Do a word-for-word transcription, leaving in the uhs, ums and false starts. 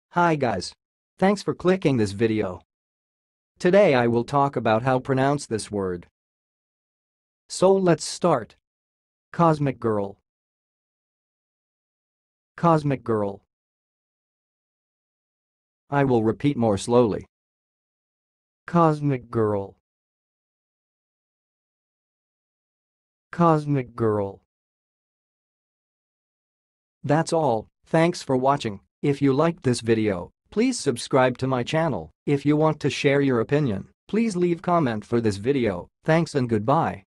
Hi guys. Thanks for clicking this video. Today I will talk about how pronounce this word. So let's start. Cosmicgirl. Cosmicgirl. I will repeat more slowly. Cosmicgirl. Cosmicgirl. That's all. Thanks for watching. If you liked this video, please subscribe to my channel. If you want to share your opinion, please leave comment for this video. Thanks and goodbye.